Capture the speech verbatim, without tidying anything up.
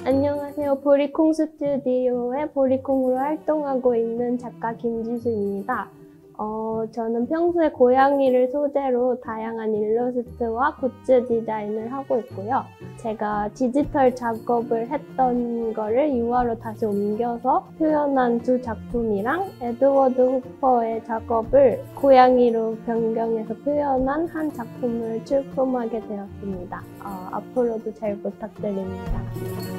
안녕하세요. 보리콩 스튜디오의 보리콩으로 활동하고 있는 작가 김지수입니다. 어, 저는 평소에 고양이를 소재로 다양한 일러스트와 굿즈 디자인을 하고 있고요. 제가 디지털 작업을 했던 거를 유화로 다시 옮겨서 표현한 두 작품이랑 에드워드 후퍼의 작업을 고양이로 변경해서 표현한 한 작품을 출품하게 되었습니다. 어, 앞으로도 잘 부탁드립니다.